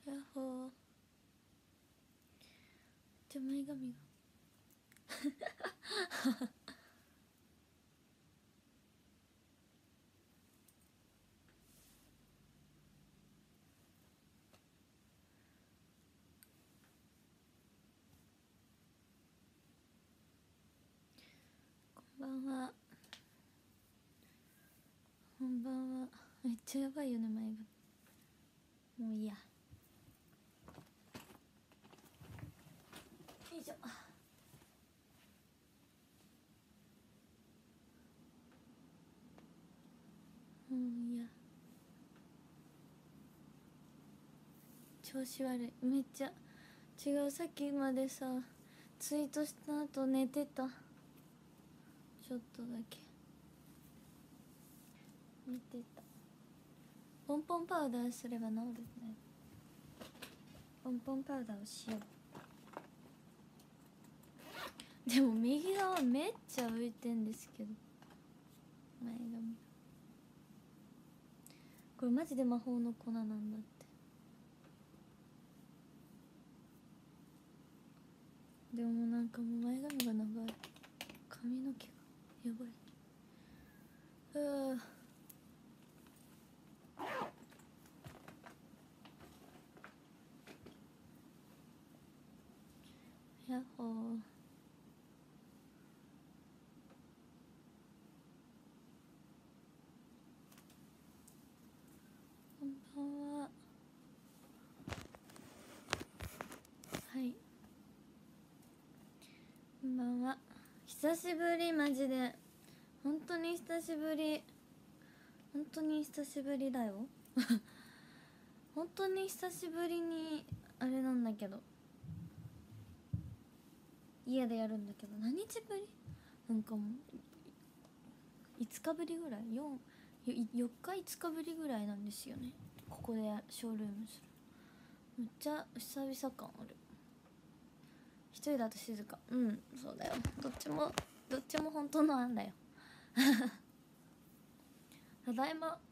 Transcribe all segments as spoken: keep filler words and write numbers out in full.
やっほー。じゃ前髪がこんばんは。こんばんは。めっちゃやばいよね前髪。もういいや。よいしょ。もういいや。調子悪い。めっちゃ違う。さっきまでさツイートした後寝てた。ちょっとだけ寝てた。ポンポンパウダーすれば治るね。ポンポンパウダーをしよう。でも右側めっちゃ浮いてんですけど前髪。これマジで魔法の粉なんだって。でもなんかもう前髪が長い。髪の毛がやばい。うーやっほー。こんばんは。はい、こんばんは。久しぶりマジで。本当に久しぶり。本当に久しぶりだよ本当に久しぶりにあれなんだけど、家でやるんだけど、何日ぶりなんかもういつかぶりぐらい、よんよっかいつかぶりぐらいなんですよね。ここでショールームする。めっちゃ久々感ある。一人だと静か。うんそうだよ。どっちもどっちも本当の案だよただいま。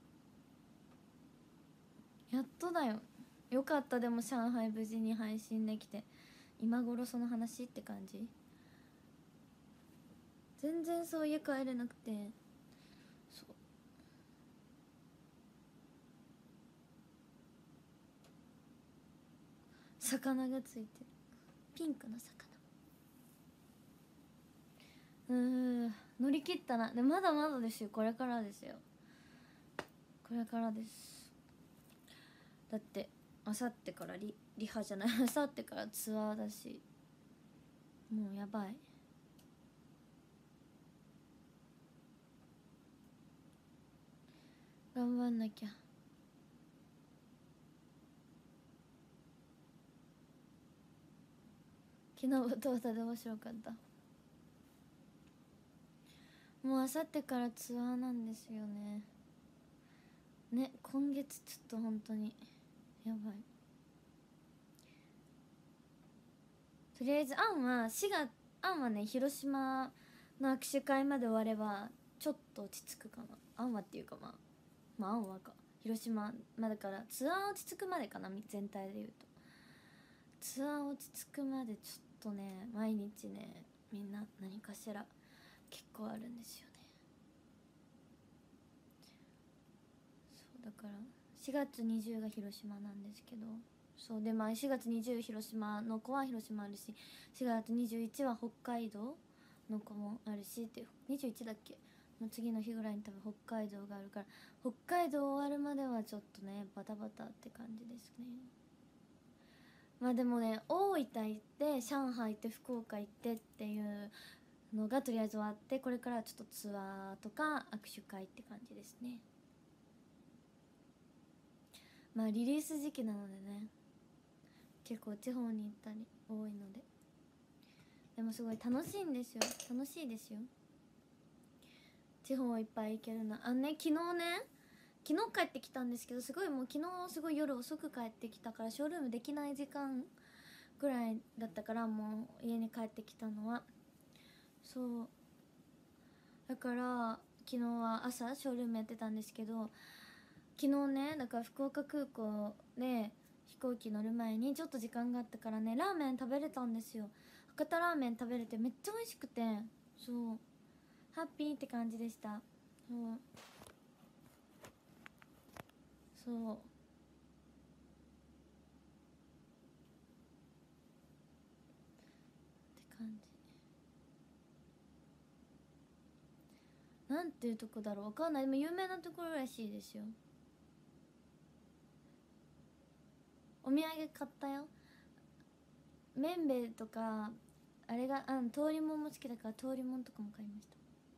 やっとだよ。よかった。でも上海無事に配信できて、今頃その話って感じ。全然そう家帰れなくて、そう魚がついてる。ピンクの魚。うーん乗り切ったな。でまだまだですよ。これからですよ。これからです。だってあさってからリリハじゃないあさってからツアーだし、もうやばい。頑張んなきゃ。昨日はどうだで面白かった。もうあさってからツアーなんですよね。ね、今月ちょっと本当にやばい。とりあえずアンはしがつ、アンはね広島の握手会まで終わればちょっと落ち着くかな。アンはっていうかまあまあアンはか広島まあだからツアー落ち着くまでかな。全体で言うとツアー落ち着くまでちょっとね毎日ねみんな何かしら結構あるんですよね。そうだからしがつにじゅうが広島なんですけど、そうでまあしがつにじゅう広島の子は広島あるし、しがつにじゅういちは北海道の子もあるしって、にじゅういちだっけの次の日ぐらいに多分北海道があるから、北海道終わるまではちょっとねバタバタって感じですね。まあでもね大分行って上海行って福岡行ってっていうのがとりあえず終わって、これからちょっとツアーとか握手会って感じですね。まあリリース時期なのでね結構地方に行ったり多いので、でもすごい楽しいんですよ。楽しいですよ地方いっぱい行けるの。あのね昨日ね昨日帰ってきたんですけど、すごいもう昨日すごい夜遅く帰ってきたからショールームできない時間ぐらいだったから、もう家に帰ってきたのは。そうだから昨日は朝ショールームやってたんですけど、昨日ねだから福岡空港で飛行機乗る前にちょっと時間があったからね、ラーメン食べれたんですよ。博多ラーメン食べれてめっちゃ美味しくて、そうハッピーって感じでした。そうそうって感じ。なんていうとこだろう、わかんない。でも有名なところらしいですよ。お土産買ったよ。めんべいとか、あれが、うん、通りもんも好きだから通りもんとかも買いました。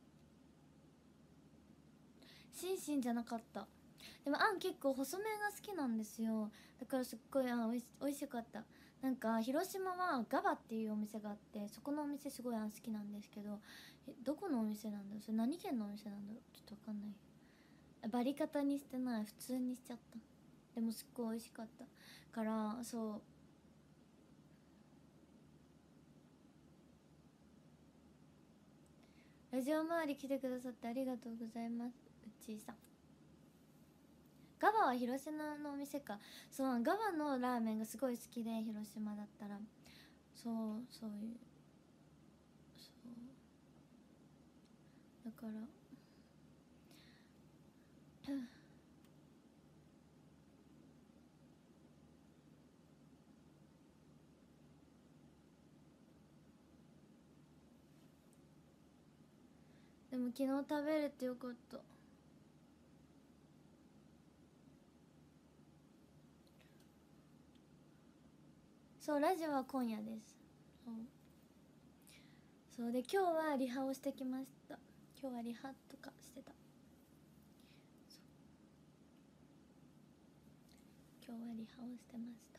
シンシンじゃなかった。でもあん結構細麺が好きなんですよ。だからすっごいあんおいしおいしかった。なんか広島はガバっていうお店があって、そこのお店すごいあん好きなんですけど、えどこのお店なんだろう、それ何県のお店なんだろう、ちょっとわかんない。バリカタにしてない、普通にしちゃった。でもすっごい美味しかったから、そうラジオ周り来てくださってありがとうございます。うっちーさん。ガバは広島のお店か。そう、ガバのラーメンがすごい好きで、広島だったらそうそういうそうだからでも昨日食べれてよかった。そうラジオは今夜です。そうそうで今日はリハをしてきました。今日はリハとかしてた。今日はリハをしてました。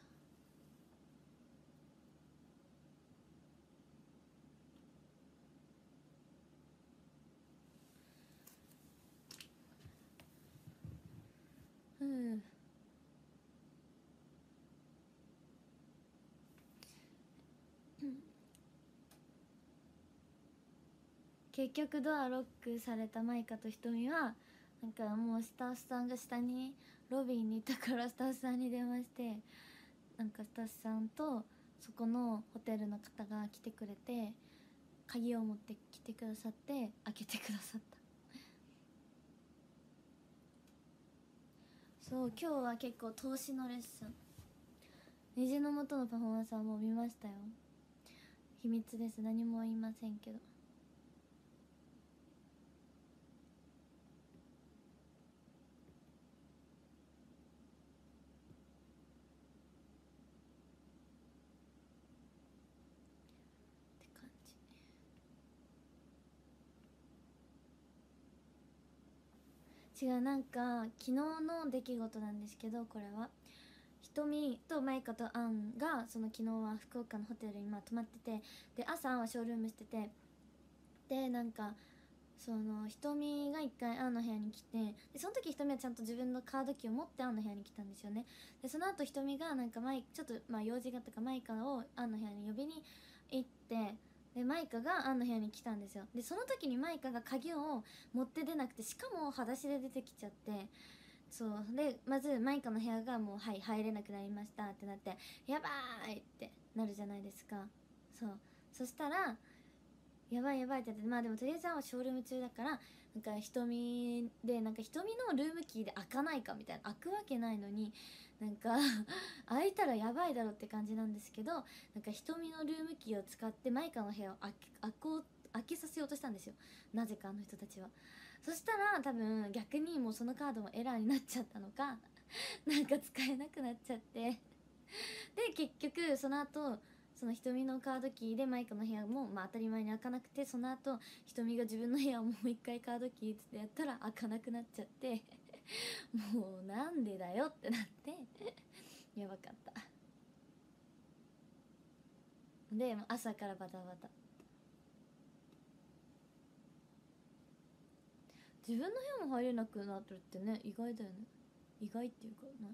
うん結局ドアロックされたマイカとひとみはなんかもうスタッフさんが下にロビーにいたからスタッフさんに電話して、なんかスタッフさんとそこのホテルの方が来てくれて鍵を持ってきてくださって開けてくださった。そう今日は結構投資のレッスン、虹の元のパフォーマンスはもう見ましたよ。秘密です、何も言いませんけど。って感じ。違う、なんか昨日の出来事なんですけど、これはひとみとマイカとアンがその昨日は福岡のホテルにまあ泊まってて、で朝アンはショールームしてて、でなんかそのひとみが一回アンの部屋に来て、でその時ひとみはちゃんと自分のカードキーを持ってアンの部屋に来たんですよね。でその後ひとみがなんかマイちょっとまあ用事があったかマイカをアンの部屋に呼びに行って、でマイカがアンの部屋に来たんですよ。でその時にマイカが鍵を持って出なくて、しかも裸足で出てきちゃって、そうでまずマイカの部屋がもうはい入れなくなりましたってなって、やばーいってなるじゃないですか。そうそしたらやばいやばいって言って、まあでもとりあえずはショールーム中だから、なんか瞳でなんか瞳のルームキーで開かないかみたいな、開くわけないのになんか開いたらやばいだろって感じなんですけど、なんか瞳のルームキーを使ってマイカの部屋を開け開こう開けさせようとしたんですよ、なぜかあの人たちは。そしたら多分逆にもうそのカードもエラーになっちゃったのかなんか使えなくなっちゃってで結局その後その瞳のカードキーでマイカの部屋もまあ当たり前に開かなくて、その後瞳が自分の部屋をもう一回カードキーってやったら開かなくなっちゃってもうなんでだよってなってやばかったで朝からバタバタ。自分の部屋も入れなくなってるってね、意外だよね。意外っていうかな。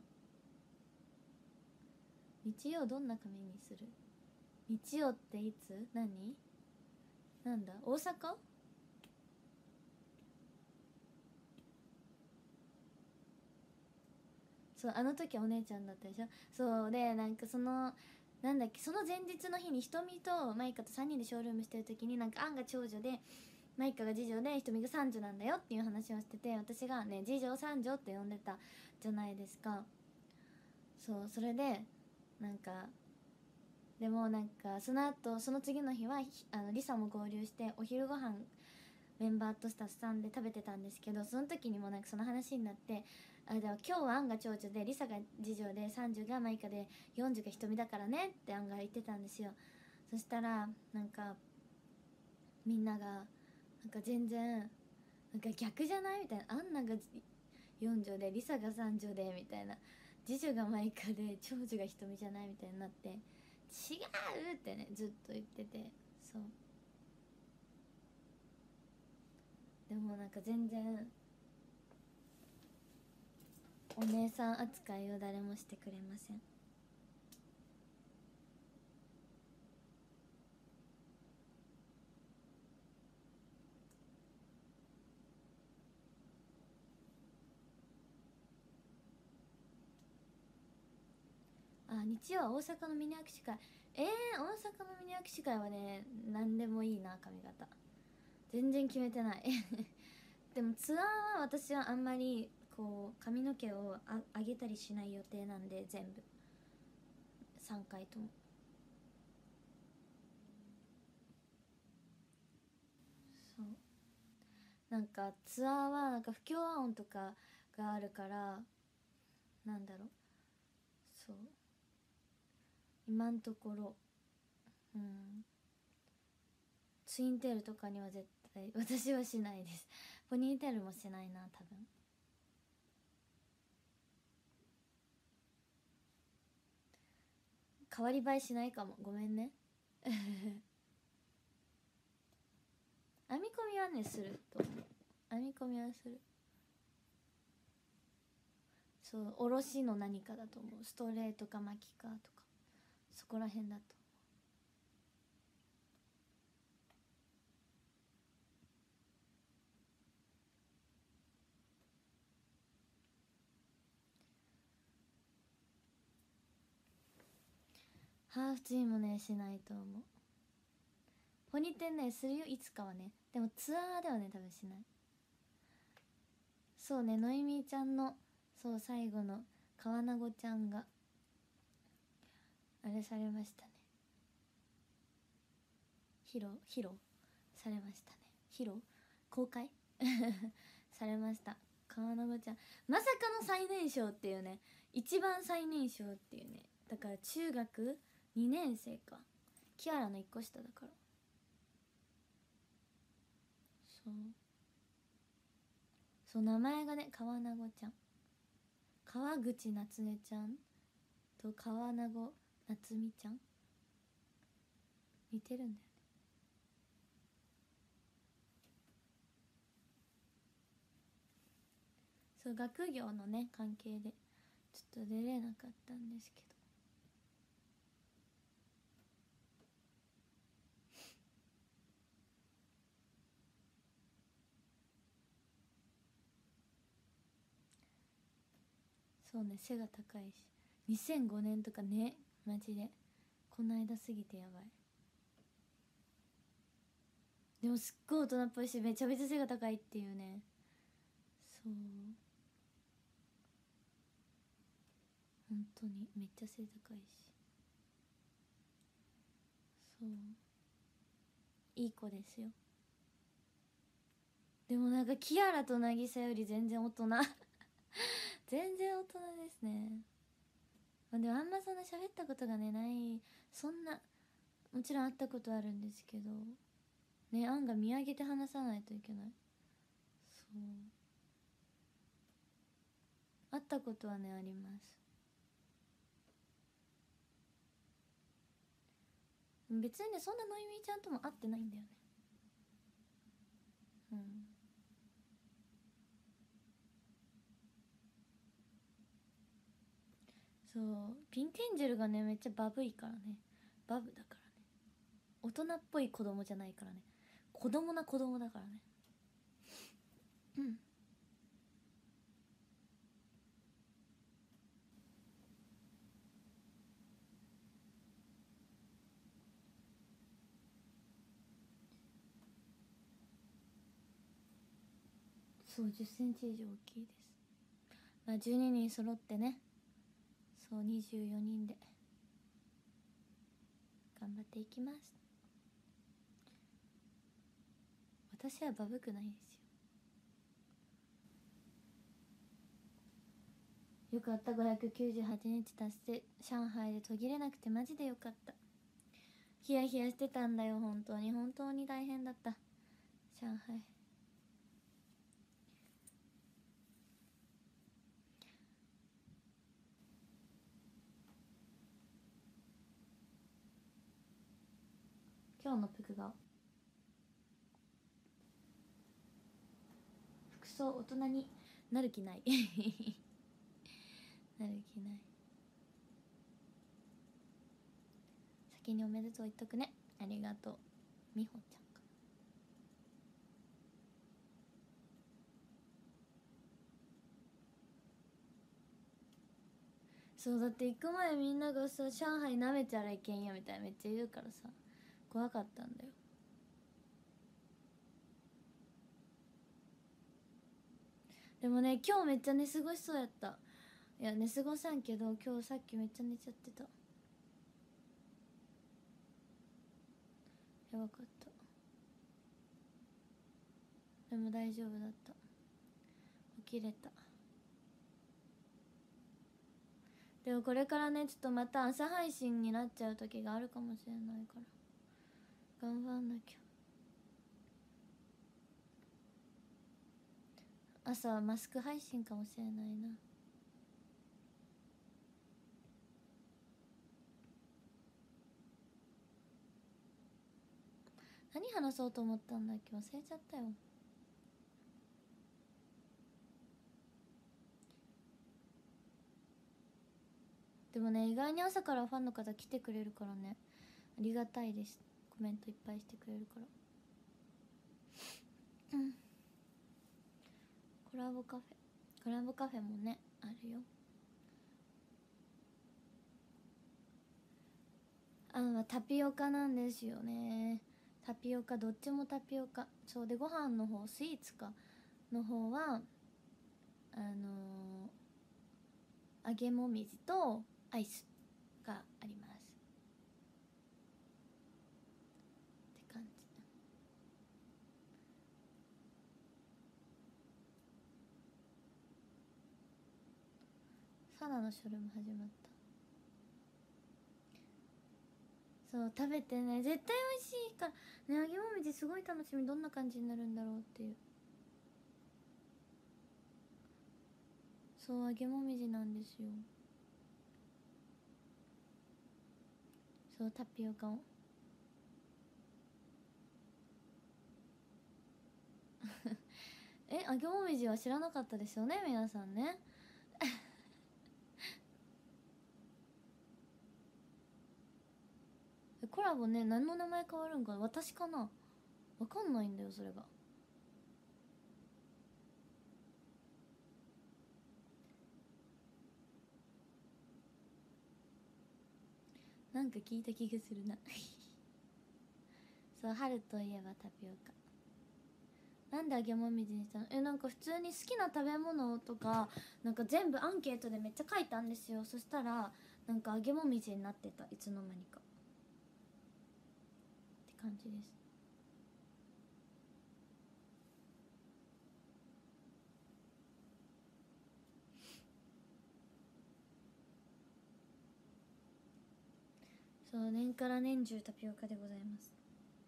日曜どんな髪にする？日曜っていつ？何？なんだ？大阪？ そうあの時はお姉ちゃんだったでしょ。そうでなんかそのなんだっけその前日の日にひとみとマイカとさんにんでショールームしてる時になんかアンが長女でマイカが次女でひとみが三女なんだよっていう話をしてて、私がね次女三女って呼んでたじゃないですか。そうそれでなんかでもなんかその後その次の日はあのリサも合流してお昼ご飯メンバーとスタッフさんで食べてたんですけど、その時にもなんかその話になって、あでは今日はアンが長女でリサが次女で三女がマイカで四女がひとみだからねってアンが言ってたんですよ。そしたらなんかみんながなんか全然なんか逆じゃないみたいな、アンナが四女でリサが三女でみたいな、次女がマイカで長女がひとみじゃないみたいになって、違うってねずっと言ってて、そうでもなんか全然お姉さん扱いを誰もしてくれません。あ日曜は大阪のミニ握手会、えー、大阪のミニ握手会はね何でもいいな髪型全然決めてないでもツアーは私はあんまりこう髪の毛をあ上げたりしない予定なんで、全部さんかいとも。そうなんかツアーはなんか不協和音とかがあるから、なんだろう、そう今んところうんツインテールとかには絶対私はしないです。ポニーテールもしないな多分。変わり映えしないかも、ごめんね編み込みはねすると思う、編み込みはする。そうおろしの何かだと思う、ストレートか巻きかとかそこら辺だと。ハーフツインもねしないと思う。ポニテンねするよいつかはね、でもツアーではね多分しない。そうね、ノイミーちゃんのそう最後の川名子ちゃんがあれされましたね、披露披露されましたね、披露公開されました。川名子ちゃんまさかの最年少っていうね、一番最年少っていうね、だから中学にねん生か、キアラのいっこ下だから。そうそう名前がね川名子ちゃん、川口夏音ちゃんと川名子夏美ちゃん似てるんだよね。そう学業のね関係でちょっと出れなかったんですけど、そうね背が高いしにせんごねんとかね、マジでこの間すぎてやばい。でもすっごい大人っぽいしめちゃめちゃ背が高いっていうね。そう本当にめっちゃ背高いし、そういい子ですよ。でもなんかキアラと渚より全然大人全然大人ですね。でもあんまそんな喋ったことがねない、そんなもちろん会ったことあるんですけどね、アンが見上げて話さないといけない。そう会ったことはねあります。別にねそんなノイミーちゃんとも会ってないんだよね。うんそうピンケンジェルがねめっちゃバブいからね、バブだからね、大人っぽい子供じゃないからね、子供な子供だからね。うんそうじゅっセンチ以上大きいです。まあ、じゅうににん揃ってね、そうにじゅうよにんで頑張っていきます。私はバブくないですよ。よかった。ごひゃくきゅうじゅうはちにち達成。上海で途切れなくてマジでよかった。ヒヤヒヤしてたんだよ。本当に本当に大変だった、上海。今日の服が服装大人になる気ないなる気ない。先におめでとう言っとくね。ありがとう。みほちゃんか。そうだって行く前みんながさ、上海なめちゃらいけんよみたいなめっちゃ言うからさ、怖かったんだよ。でもね、今日めっちゃ寝過ごしそうやった。いや寝過ごさんけど、今日さっきめっちゃ寝ちゃってた。やばかった。でも大丈夫だった。起きれた。でもこれからね、ちょっとまた朝配信になっちゃう時があるかもしれないから頑張んなきゃ。朝はマスク配信かもしれないな。何話そうと思ったんだっけ、忘れちゃったよ。でもね、意外に朝からファンの方来てくれるからね、ありがたいです。コメントいっぱいしてくれるからうん。コラボカフェコラボカフェもねあるよ。あのタピオカなんですよね。タピオカ、どっちもタピオカ。そうで、ご飯の方、スイーツかの方はあのー、揚げもみじとアイスがありますって感じ。サナのショルも始まった。そう食べてね、絶対美味しいからね。揚げもみじすごい楽しみ。どんな感じになるんだろうっていう。そう揚げもみじなんですよ。そうタピオカをえ、揚げもみじは知らなかったですよね皆さんねコラボね、何の名前変わるんか私かな、わかんないんだよそれが。なんか聞いた気がするなそう春といえばタピオカ。なんで揚げもみじにしたの？え、なんか普通に好きな食べ物とかなんか全部アンケートでめっちゃ書いたんですよ。そしたらなんか揚げもみじになってた、いつの間にかって感じです。そう年から年中タピオカでございます。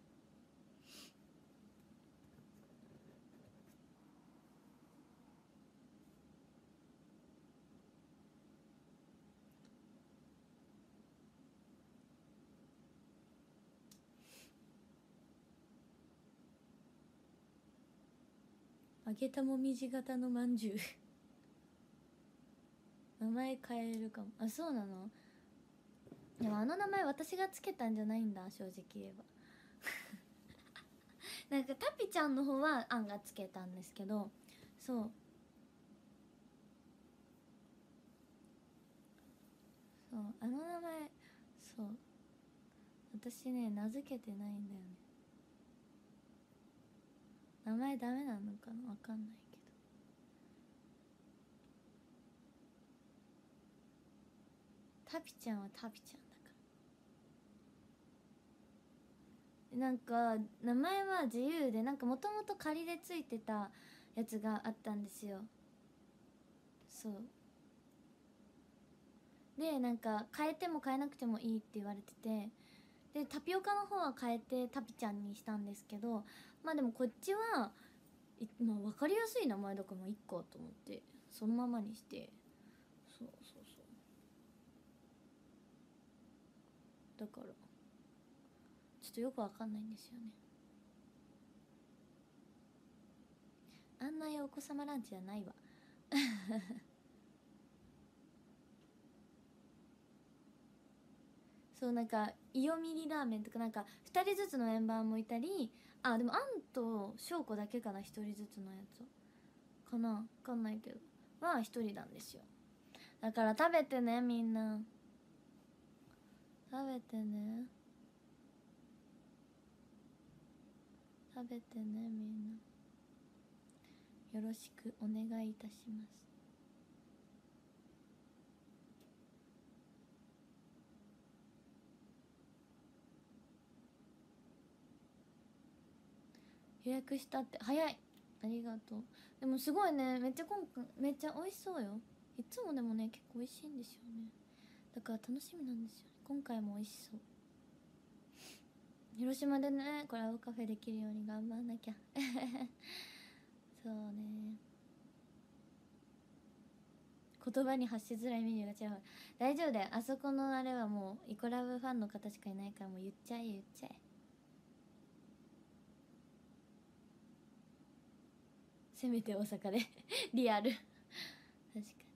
揚げたもみじ型のまんじゅう名前変えるかも。あ、そうなの？でもあの名前私がつけたんじゃないんだ、正直言えばなんかタピちゃんの方はアンがつけたんですけど、そうそうあの名前、そう私ね名付けてないんだよね。名前ダメなのかな、わかんないけど。 タピちゃんはタピちゃんだから。なんか名前は自由で、なんかもともと仮でついてたやつがあったんですよ。そうで、なんか変えても変えなくてもいいって言われてて、でタピオカの方は変えてタピちゃんにしたんですけど、まあでもこっちは、まあ、分かりやすい名前だからもういっかと思ってそのままにして。そうそうそう、だからちょっとよくわかんないんですよね。あんなお子様ランチじゃないわそう、なんかイヨミリラーメンとか、なんかふたりずつのメンバーもいたり、あでもアンと翔子だけかな、ひとりずつのやつかな、わかんないけどはひとりなんですよ。だから食べてね、みんな食べてね、食べてね、みんなよろしくお願いいたします。予約したって早い、ありがとう。でもすごいね、めっちゃ今回めっちゃ美味しそうよ。いつもでもね結構美味しいんですよね。だから楽しみなんですよね、今回も美味しそう。広島でねコラボカフェできるように頑張んなきゃそうね、言葉に発しづらいメニューが違う。大丈夫だよ、あそこのあれはもうイコラブファンの方しかいないから、もう言っちゃえ言っちゃえ。せめて大阪でリアル確かに。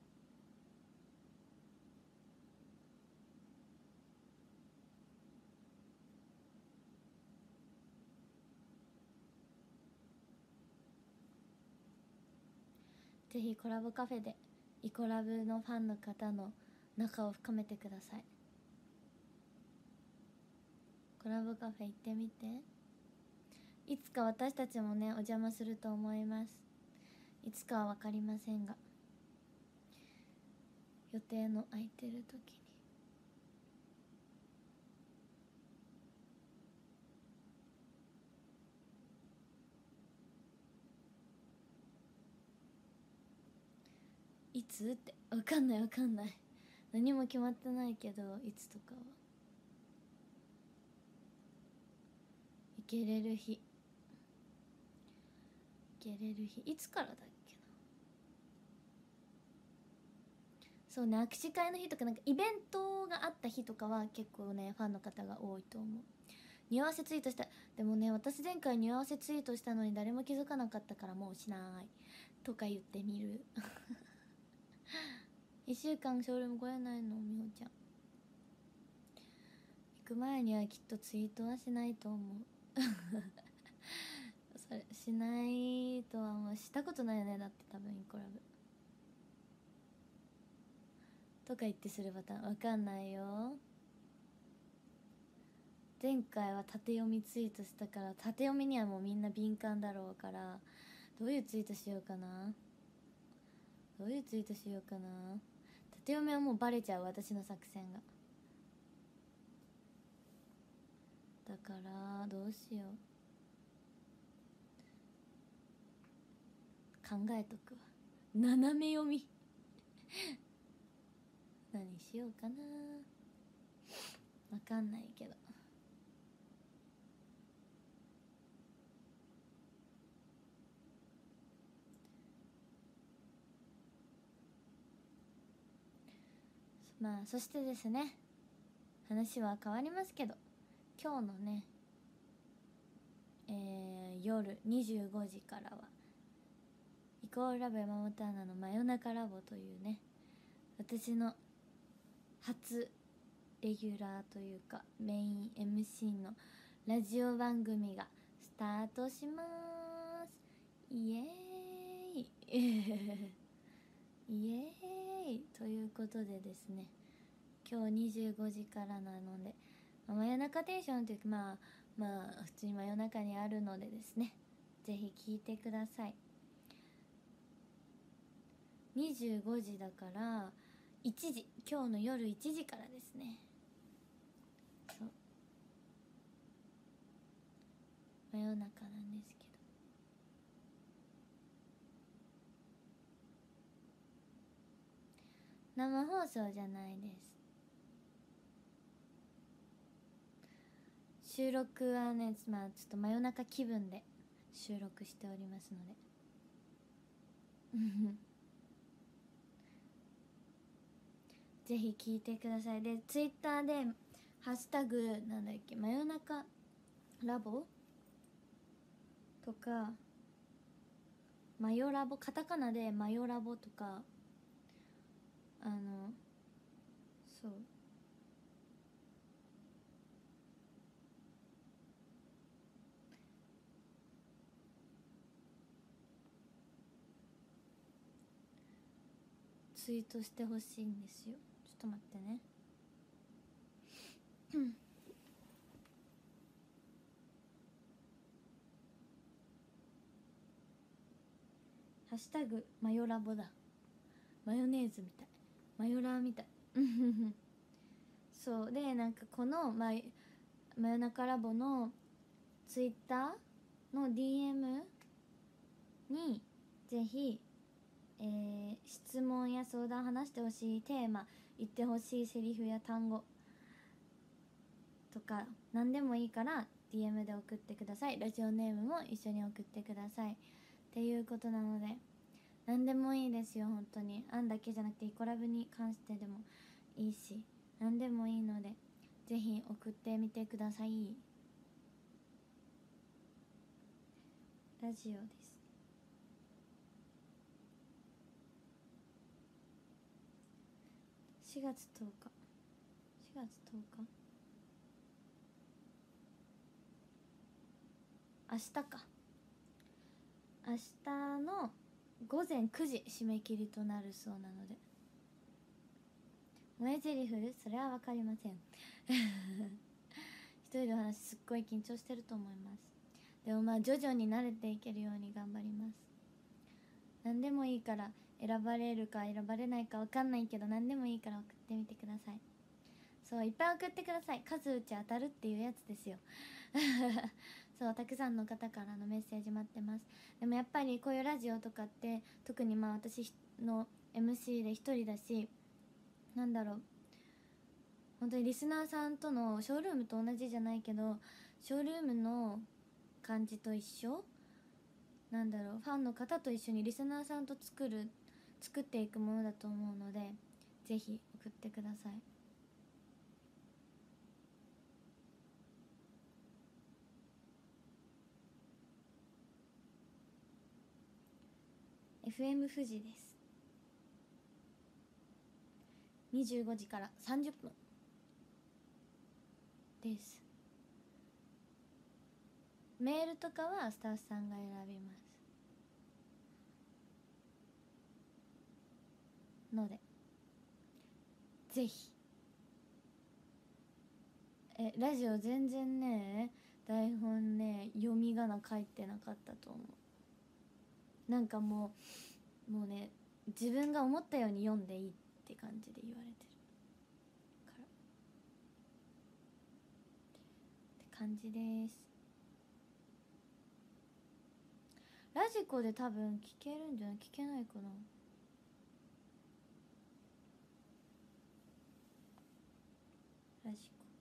ぜひコラボカフェでイコラブのファンの方の仲を深めてください。コラボカフェ行ってみて。いつか私たちもねお邪魔すると思います。いつかは分かりませんが、予定の空いてる時に。いつって分かんない分かんない、何も決まってないけど、いつとかは行けれる日、行けれる日いつからだっけな。そうね、握手会の日とかなんかイベントがあった日とかは結構ねファンの方が多いと思う。匂わせツイートした。でもね、私前回匂わせツイートしたのに誰も気づかなかったからもうしないとか言ってみるいっしゅうかんショールーム来れないの、みほちゃん。行く前にはきっとツイートはしないと思うそれしないとはもうしたことないよね、だって多分イコラブとか言ってするパターンわかんないよ。前回は縦読みツイートしたから、縦読みにはもうみんな敏感だろうから、どういうツイートしようかな、どういうツイートしようかな。縦読みはもうバレちゃう、私の作戦が。だからどうしよう、考えとくわ。斜め読み何しようかな、わかんないけど。まあそしてですね、話は変わりますけど、今日のね、えー、夜にじゅうごじからはイコールラブ山本アナの真夜中ラボというね、私の初レギュラーというかメイン エムシー のラジオ番組がスタートします。イエーイイエーイということでですね、今日にじゅうごじからなので、まあ、真夜中テンションというか、まあまあ普通に真夜中にあるのでですね、ぜひ聞いてください。にじゅうごじだからいちじ、今日の夜いちじからですね。そう、真夜中なんですけど、生放送じゃないです。収録はね、まあちょっと真夜中気分で収録しておりますのでぜひ聞いてください。でツイッターでハッシュタグなんだっけ、真夜中ラボとか、マヨラボ、カタカナでマヨラボとか、あのそうツイートしてほしいんですよ。ちょっと待ってねハッシュタグマヨラボだ。マヨネーズみたい、マヨラーみたいそうで、なんかこのま真夜中ラボのツイッターの ディーエム にぜひ、えー、質問や相談、話してほしいテーマ、言ってほしいセリフや単語とか何でもいいから ディーエム で送ってください。ラジオネームも一緒に送ってくださいっていうことなので、何でもいいですよ。本当にあんだけじゃなくてイコラブに関してでもいいし、何でもいいのでぜひ送ってみてください。ラジオです。しがつとおか、しがつとおか、明日か、明日のごぜんくじ締め切りとなるそうなので、萌え台詞それは分かりません一人で話すっごい緊張してると思います。でもまあ徐々に慣れていけるように頑張ります。何でもいいから選ばれるか選ばれないか分かんないけど、何でもいいから送ってみてください。そう、いっぱい送ってください。数打ち当たるっていうやつですよそう、たくさんの方からのメッセージ待ってます。でもやっぱりこういうラジオとかって、特にまあ私の エムシー で一人だし、なんだろう、本当にリスナーさんとのショールームと同じじゃないけど、ショールームの感じと一緒なんだろう、ファンの方と一緒にリスナーさんと作る作っていくものだと思うので、ぜひ送ってください。エフエム 富士です。にじゅうごじからさんじゅっぷんです。メールとかはスタッフさんが選びますので、ぜひ。えラジオ全然ね、台本ね読み仮名書いてなかったと思う。なんかもうもうね、自分が思ったように読んでいいって感じで言われてるからって感じです。ラジコで多分聞けるんじゃない、聞けないかな。ラジコ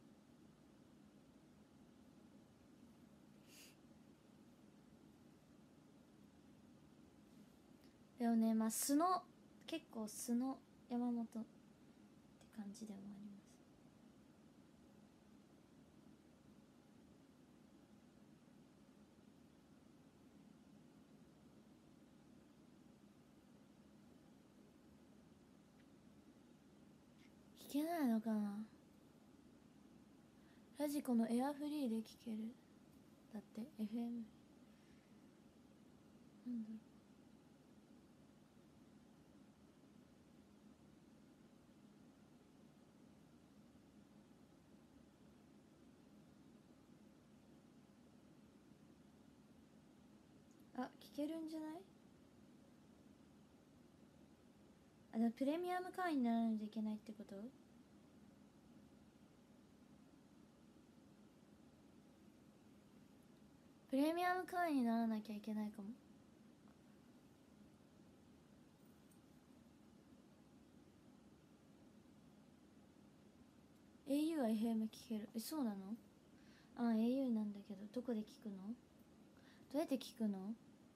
でもね、まあ素の結構素の山本って感じでもあります。聞けないのかな。ラジコのエアフリーで聞ける。だって エフエム なんだろう。あ、聞けるんじゃない。 あのプレミアム会員にならないといけないってこと？プレミアム会員にならなきゃいけないかも。エーユー は エフエム 聞ける。え、そうなの？あ、エーユー なんだけど、どこで聞くの？どうやって聞くの？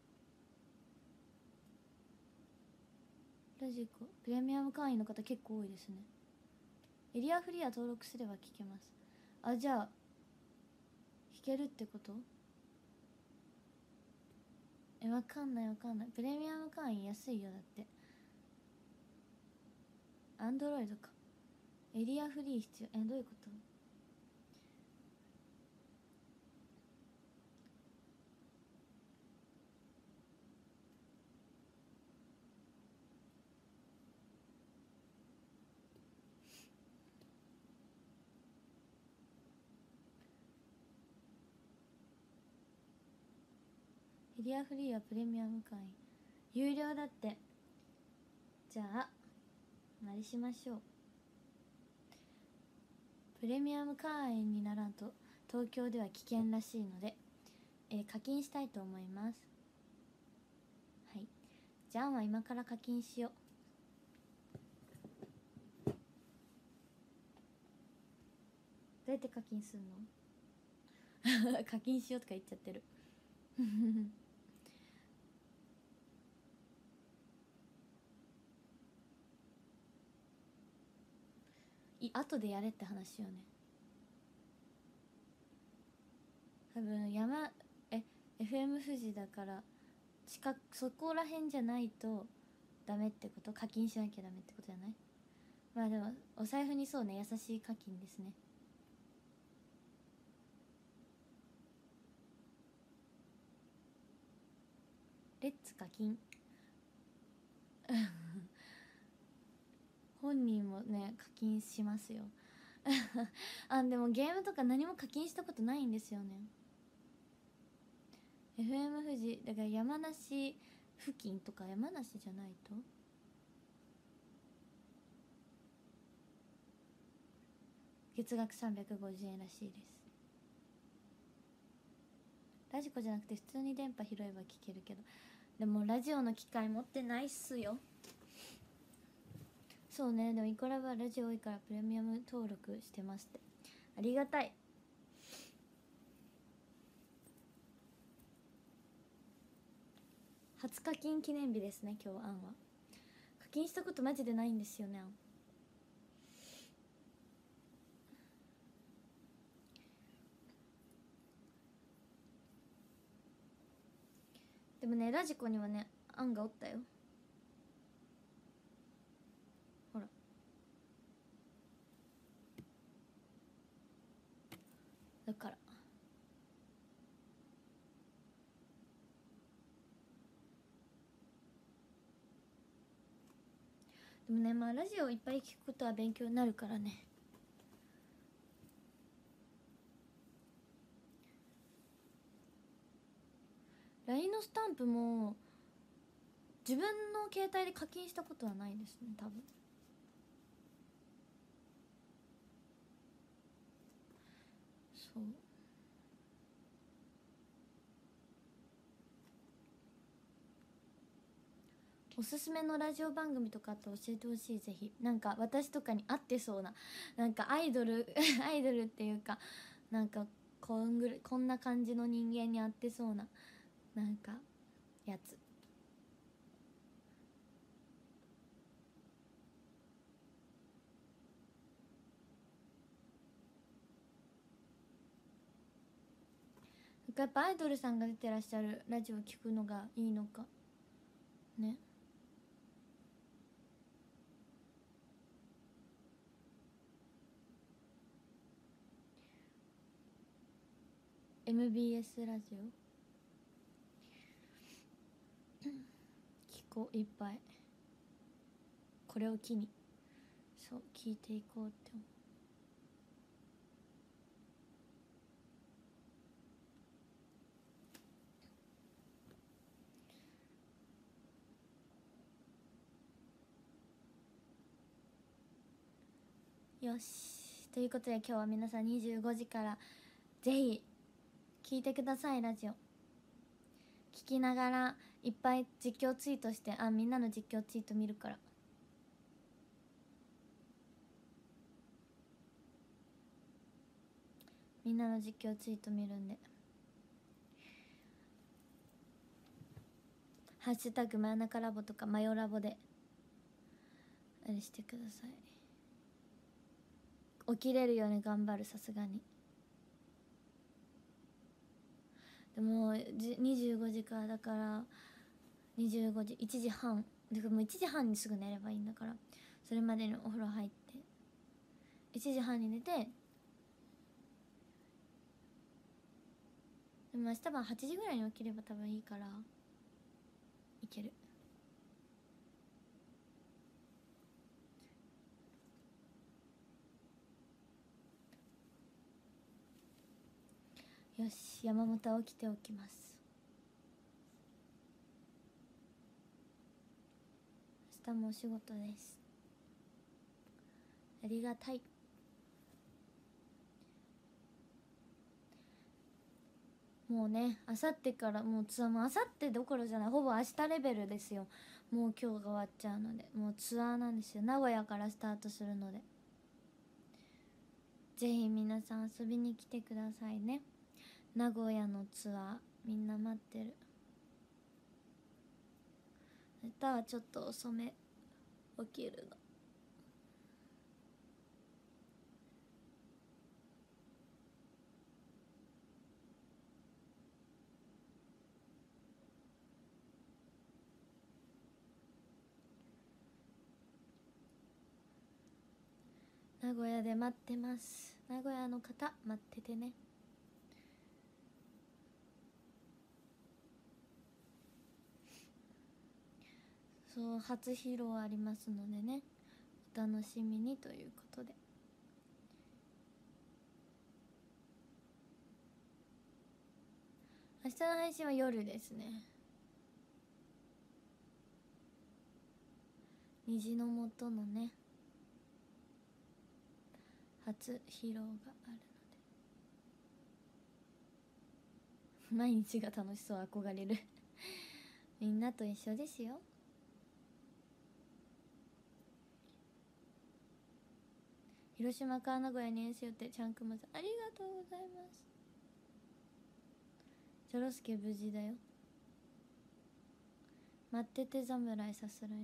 ラジコプレミアム会員の方結構多いですね。エリアフリーは登録すれば聞けます。あ、じゃあ聞けるってこと？え、わかんないわかんない。プレミアム会員安いよ。だってアンドロイドか。エリアフリー必要。え、どういうこと？エリアフリーはプレミアム会員有料だって。じゃあなりしましょう。プレミアム会員にならんと東京では危険らしいので、えー課金したいと思います。はい、じゃあは今から課金しよう。どうやって課金すんの？課金しようとか言っちゃってる。い後でやれって話よね。多分山え エフエム 富士だから近くそこら辺じゃないとダメってこと？課金しなきゃダメってことじゃない？まあでもお財布にそうね、優しい課金ですね。レッツ課金。本人もね課金しますよ。あ、でもゲームとか何も課金したことないんですよね。 エフエム 富士だから山梨付近とか山梨じゃないと。月額さんびゃくごじゅうえんらしいです。ラジコじゃなくて普通に電波拾えば聞けるけど、でもラジオの機械持ってないっすよ。そうね、でもイコラブはラジオ多いからプレミアム登録してますって。ありがたい。初課金記念日ですね今日。あんは課金したことマジでないんですよね。あんでもねラジコにはねあんがおったよ。ほらだからでもね、まあラジオいっぱい聞くことは勉強になるからね。ライン のスタンプも自分の携帯で課金したことはないですね多分。そう、おすすめのラジオ番組とかあって教えてほしい。ぜひ。なんか私とかに合ってそうな、なんかアイドルアイドルっていうか、なんかこんぐらいこんな感じの人間に合ってそうななんかやつ。やっぱアイドルさんが出てらっしゃるラジオ聞くのがいいのかね。エムビーエス ラジオ聞こう。いっぱいこれを機にそう聞いていこうって思う。 よし、ということで今日は皆さんにじゅうごじからぜひ聞いてください。ラジオ聞きながらいっぱい実況ツイートして、あ、みんなの実況ツイート見るから。みんなの実況ツイート見るんで、ハッシュタグ真夜中ラボとかマヨラボであれしてください。起きれるように頑張る、さすがに。でもにじゅうごじからだからにじゅうごじいちじはんでもいちじはんにすぐ寝ればいいんだから、それまでにお風呂入っていちじはんに寝て、でも明日晩はちじぐらいに起きれば多分いいからいける。よし、山本は起きておきます。明日もお仕事です。ありがたい。もうね、あさってからもうツアーもあさってどころじゃない、ほぼ明日レベルですよ。もう今日が終わっちゃうので、もうツアーなんですよ。名古屋からスタートするので、ぜひ皆さん遊びに来てくださいね。名古屋のツアーみんな待ってる。明日はちょっと遅め起きるの。名古屋で待ってます。名古屋の方待っててね。そう、初披露ありますのでね、お楽しみにということで。明日の配信は夜ですね。虹の元のね初披露があるので、毎日が楽しそう、憧れるみんなと一緒ですよ。広島から名古屋に遠征予定、ちゃんくまさんありがとうございます。ジョロスケ無事だよ。待ってて侍さすらいさ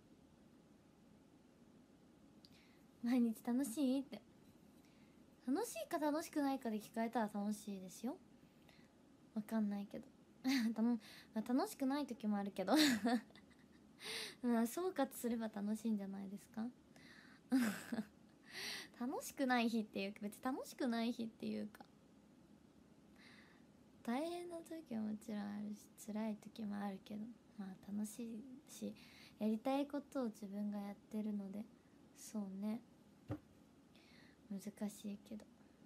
ん、毎日楽しいって、楽しいか楽しくないかで聞かれたら楽しいですよ。わかんないけどまあ、楽しくない時もあるけどまあ総括すれば楽しいんじゃないですか楽しくない日っていうか、別に楽しくない日っていうか、大変な時はもちろんあるし、辛い時もあるけど、まあ楽しいし、やりたいことを自分がやってるので、そうね、難しいけど、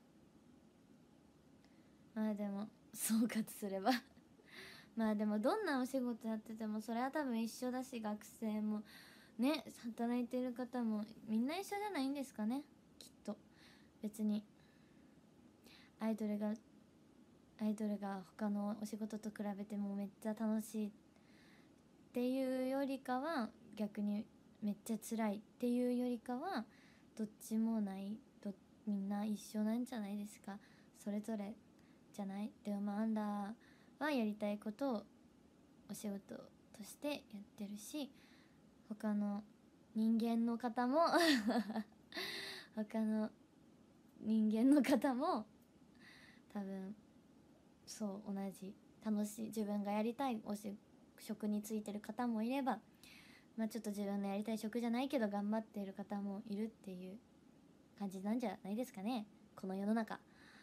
まあでも総括すればまあでもどんなお仕事やっててもそれは多分一緒だし、学生もね、働いてる方もみんな一緒じゃないんですかね、きっと。別にアイドルがアイドルが他のお仕事と比べてもめっちゃ楽しいっていうよりかは、逆にめっちゃ辛いっていうよりかは、どっちもない、どみんな一緒なんじゃないですか。それぞれじゃない。でもまあアンダーはやりたいことをお仕事としてやってるし、他の人間の方も他の人間の方も多分そう同じ楽しい、自分がやりたいおし職についてる方もいれば、まあちょっと自分のやりたい職じゃないけど頑張っている方もいるっていう感じなんじゃないですかね、この世の中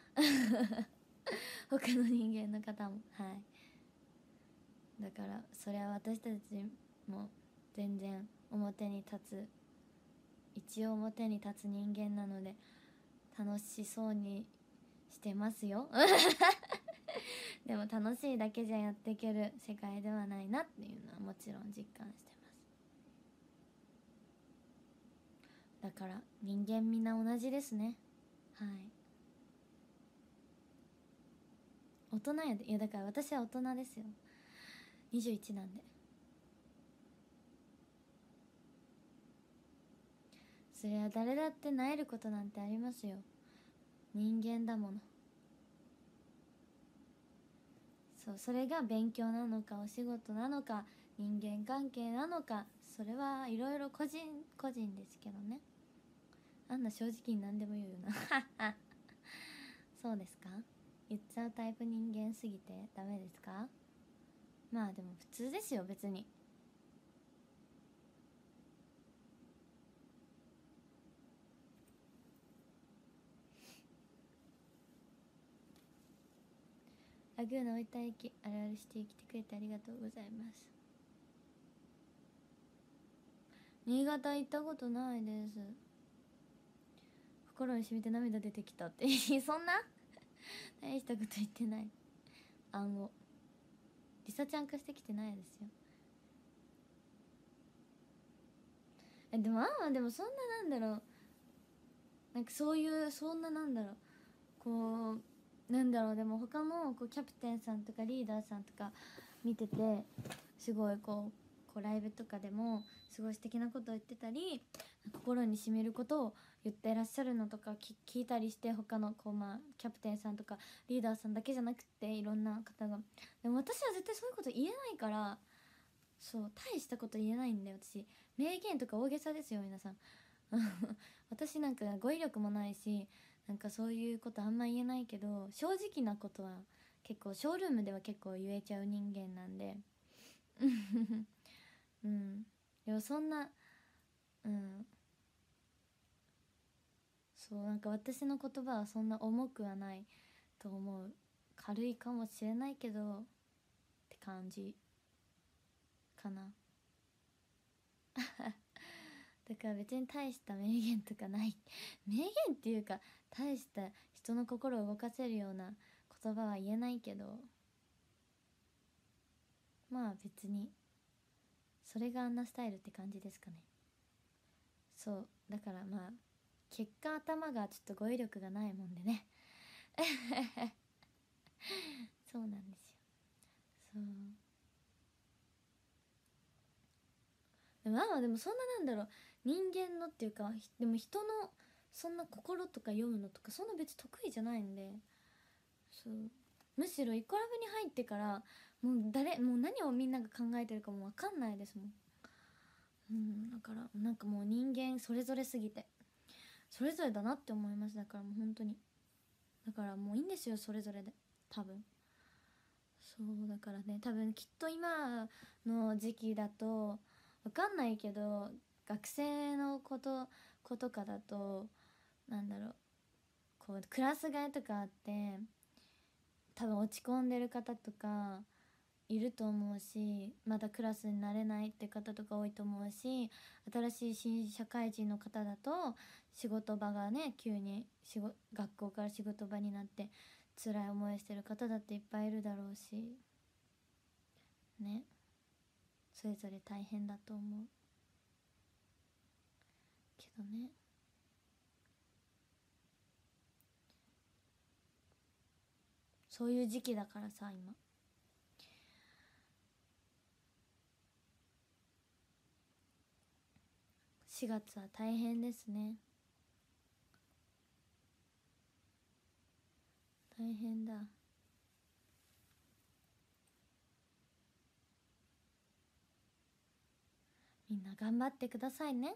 他の人間の方も。はい、だからそれは私たちも全然表に立つ、一応表に立つ人間なので楽しそうにしてますよでも楽しいだけじゃやっていける世界ではないなっていうのはもちろん実感してます。 だから人間みんな同じですね。はい。大人やで。いやだから私は大人ですよ。にじゅういちなんで。それは誰だってなえることなんてありますよ。人間だもの。そう、それが勉強なのかお仕事なのか人間関係なのか、それはいろいろ個人個人ですけどね。あんな正直に何でも言うよなそうですか。言っちゃうタイプ人間すぎてダメですか。まあでも普通ですよ別に。ラグーナ置いた駅あるあるして生きてくれてありがとうございます。新潟行ったことないです。心に染みて涙出てきたってそんな大したこと言ってない。暗号リサちゃん化してきてないですよ。えでもああでもそんななんだろう、なんかそういうそんななんだろう、こうなんだろう、でも他のこうキャプテンさんとかリーダーさんとか見ててすごいこうこうライブとかでもすごい素敵なことを言ってたり心にしみることを言ってらっしゃるのとか聞いたりして、他のこう、まあ、キャプテンさんとかリーダーさんだけじゃなくていろんな方が。でも私は絶対そういうこと言えないから、そう大したこと言えないんだよ私。名言とか大げさですよ皆さん私なんか語彙力もないし、なんかそういうことあんま言えないけど、正直なことは結構ショールームでは結構言えちゃう人間なんでうんでもそんなうんそうなんか私の言葉はそんな重くはないと思う。軽いかもしれないけどって感じかなだから別に大した名言とかない名言っていうか大した人の心を動かせるような言葉は言えないけど、まあ別にそれがあんなスタイルって感じですかね。そうだからまあ結果頭がちょっと語彙力がないもんでねそうなんですよ。そうでもまあでもそんななんだろう、人間のっていうかでも人のそんな心とか読むのとかそんな別に得意じゃないんで、そうむしろイコラブに入ってからもう誰もう何をみんなが考えてるかも分かんないですもん。うんだからなんかもう人間それぞれすぎてそれぞれだなって思います。だからもう本当にだからもういいんですよそれぞれで多分。そうだからね多分きっと今の時期だと分かんないけど学生のこと子とかだとなんだろう、こうクラス替えとかあって多分落ち込んでる方とかいると思うし、まだクラスになれないって方とか多いと思うし、新しい新社会人の方だと仕事場がね急に仕事学校から仕事場になって辛い思いしてる方だっていっぱいいるだろうしね、それぞれ大変だと思うけどね。そういう時期だからさ今。しがつは大変ですね。大変だ。みんな頑張ってくださいね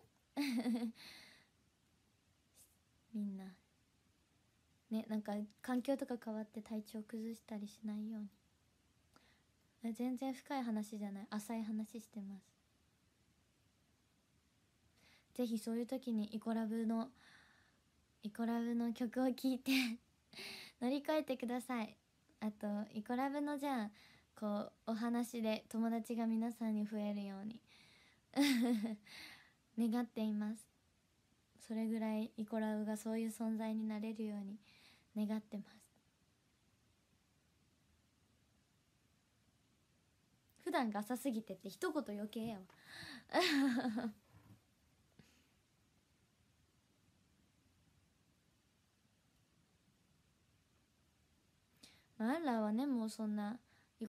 みんなね、なんか環境とか変わって体調崩したりしないように。全然深い話じゃない、浅い話してます。ぜひそういう時にイコラブのイコラブの曲を聴いて乗り越えてください。あとイコラブのじゃあこうお話で友達が皆さんに増えるように願っています。それぐらいイコラブがそういう存在になれるように願ってます。普段が浅すぎてって一言余計やわまあアンラーはねもうそんな